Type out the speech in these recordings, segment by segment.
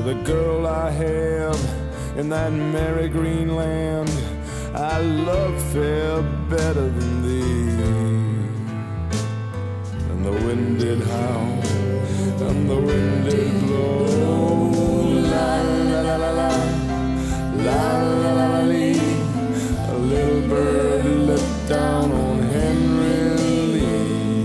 the girl I have in that merry green land I love fair better than thee. And the wind did howl, and the wind did blow. La la la la la, la la la la lee. A little bird looked down on Henry Lee.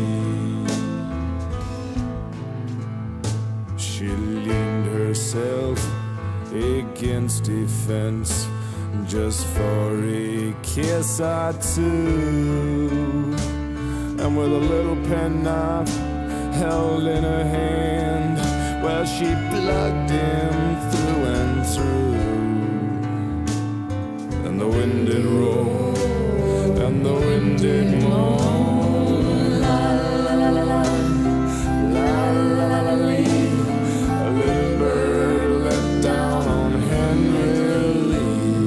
She leaned herself against a fence just for a kiss or two, and with a little penknife held in her hand, well, she plugged him through and through. And the wind did roll, and the wind did moan. La la la la la, la la la la lee. A little bird let down on Henry Lee.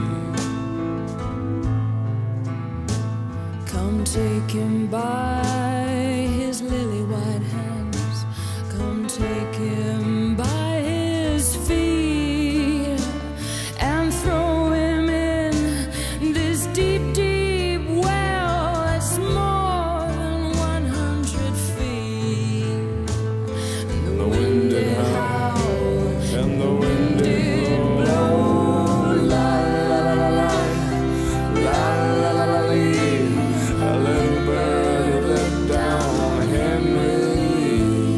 Come take him by his lily white hands. Come take him by his feet and throw him in this deep, deep well that's more than 100 feet. And the wind did howl, And the wind did blow. La la la la la, la la la la lee. A little bird let down on Henry Lee.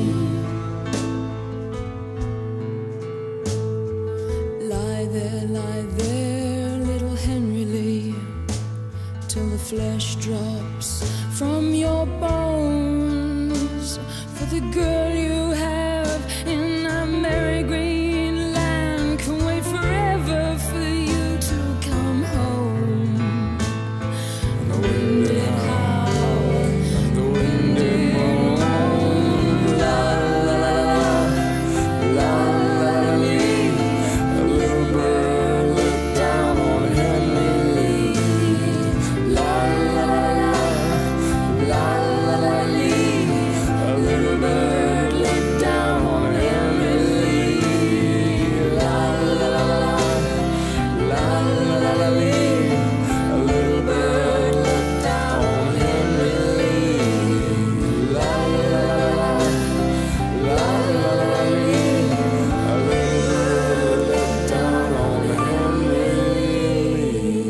lie there, little Henry Lee, till the flesh drops from your bones. For the girl you have in that merry green land can wait forever for you to come home. And the wind did howl, and the wind did moan. La la la la, la la la lee. A little bird let down on Henry Lee. La la la la, la la la lee. A little bird let down on Henry Lee. La la la la, la la la lee. A little bird let down on Henry Lee. La la la la, la la la lee. A little bird let down on Henry Lee.